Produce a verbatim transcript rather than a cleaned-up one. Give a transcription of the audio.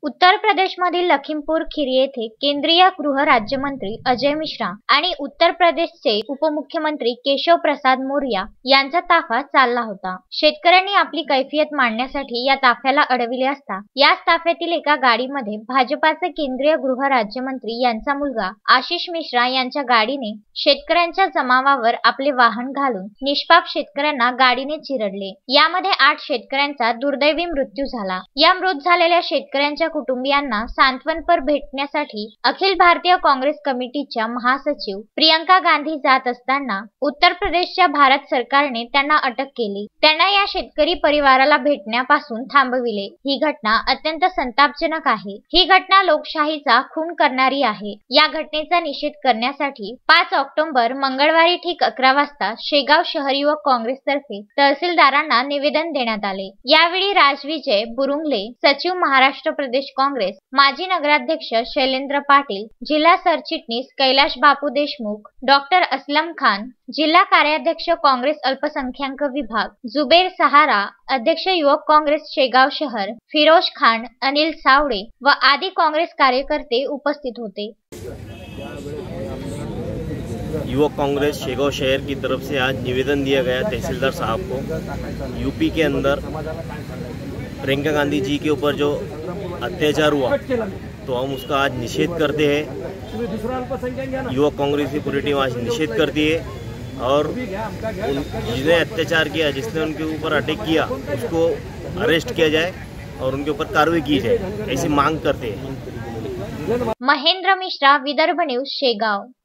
उत्तर प्रदेशमधील लखीमपुर खीरी येथे केंद्रीय गृह राज्यमंत्री अजय मिश्रा आणि उत्तर प्रदेशचे उपमुख्यमंत्री केशव प्रसाद मौर्य यांचा ताफा चालला होता। शेतकऱ्यांनी आपली कैफियत मांडण्यासाठी या ताफ्याला अडविले असता याच ताफ्यातील एका गाडीमध्ये भाजपाचे केंद्रीय गृह राज्यमंत्री यांचा मुलगा आशिष मिश्रा यांच्या गाडीने शेतकऱ्यांच्या जमावावर आपले वाहन घालून निष्पाप शेतकऱ्यांना गाडीने चिरडले। यामध्ये आठ शेतकऱ्यांचा दुर्दैवी मृत्यू झाला। या मृत झालेल्या शेतकऱ्यांच्या कुटुंबियांना सांत्वनपर भेटण्यासाठी अखिल भारतीय काँग्रेस कमिटीच्या महासचिव प्रियंका गांधी जात असताना उत्तर प्रदेशच्या भारत सरकारने त्यांना अटक केली। त्यांना या शेतकरी परिवाराला भेटण्यापासून थांबविले। ही घटना अत्यंत संतापजनक आहे। ही घटना लोकशाहीचा खून करणारी आहे। या घटनेचा निषेध करण्यासाठी पाच ऑक्टोबर मंगळवारी ठीक अकरा वाजता शेगाव शहर युवक काँग्रेसतर्फे तहसीलदारांना निवेदन देण्यात आले। यावेळी राजविजय बुरुंगले, सचिव महाराष्ट्र प्रदेश काँग्रेस, माजी नगराध्यक्ष शैलेंद्र पाटील, जिल्हा सरचिटणीस कैलाश बापू देशमुख, डॉक्टर असलम खान, जिल्हा कार्याध्यक्ष काँग्रेस अल्पसंख्याक विभाग जुबेर सहारा, अध्यक्ष युवक काँग्रेस शेगाव शहर फिरोज खान, अनिल सावड़े व आदि काँग्रेस कार्यकर्ते उपस्थित होते। युवक कांग्रेस शेगाव शहर की तरफ से आज निवेदन दिया गया तहसीलदार साहब को। यूपी के अंदर प्रियंका गांधी जी के ऊपर जो अत्याचार हुआ तो हम उसका आज निषेध करते हैं। युवक कांग्रेस की पूरी टीम आज निषेध करती है और जिसने अत्याचार किया, जिसने उनके ऊपर अटैक किया, उसको अरेस्ट किया जाए और उनके ऊपर कार्रवाई की जाए, ऐसी मांग करते हैं। महेंद्र मिश्रा, विदर्भ न्यूज, शेगाव।